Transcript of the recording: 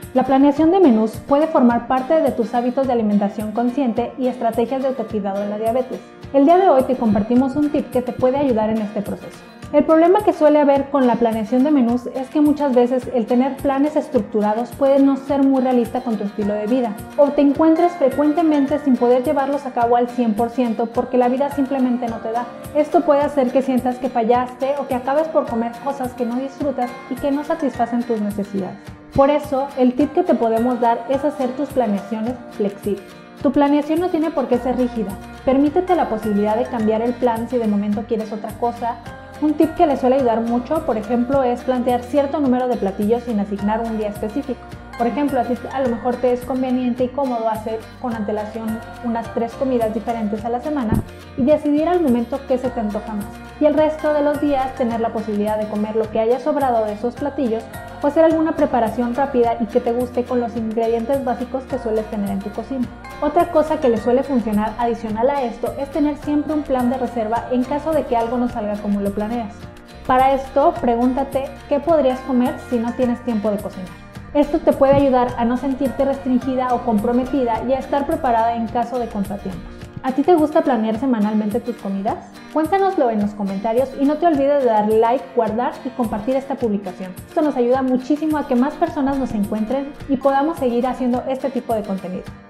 La planeación de menús puede formar parte de tus hábitos de alimentación consciente y estrategias de autocuidado de la diabetes. El día de hoy te compartimos un tip que te puede ayudar en este proceso. El problema que suele haber con la planeación de menús es que muchas veces el tener planes estructurados puede no ser muy realista con tu estilo de vida, o te encuentres frecuentemente sin poder llevarlos a cabo al 100% porque la vida simplemente no te da. Esto puede hacer que sientas que fallaste o que acabes por comer cosas que no disfrutas y que no satisfacen tus necesidades. Por eso, el tip que te podemos dar es hacer tus planeaciones flexibles. Tu planeación no tiene por qué ser rígida. Permítete la posibilidad de cambiar el plan si de momento quieres otra cosa. Un tip que le suele ayudar mucho, por ejemplo, es plantear cierto número de platillos sin asignar un día específico. Por ejemplo, así a lo mejor te es conveniente y cómodo hacer con antelación unas 3 comidas diferentes a la semana y decidir al momento qué se te antoja más. Y el resto de los días tener la posibilidad de comer lo que haya sobrado de esos platillos o hacer alguna preparación rápida y que te guste con los ingredientes básicos que sueles tener en tu cocina. Otra cosa que le suele funcionar adicional a esto es tener siempre un plan de reserva en caso de que algo no salga como lo planeas. Para esto, pregúntate qué podrías comer si no tienes tiempo de cocinar. Esto te puede ayudar a no sentirte restringida o comprometida y a estar preparada en caso de contratiempos. ¿A ti te gusta planear semanalmente tus comidas? Cuéntanoslo en los comentarios y no te olvides de darle like, guardar y compartir esta publicación. Esto nos ayuda muchísimo a que más personas nos encuentren y podamos seguir haciendo este tipo de contenido.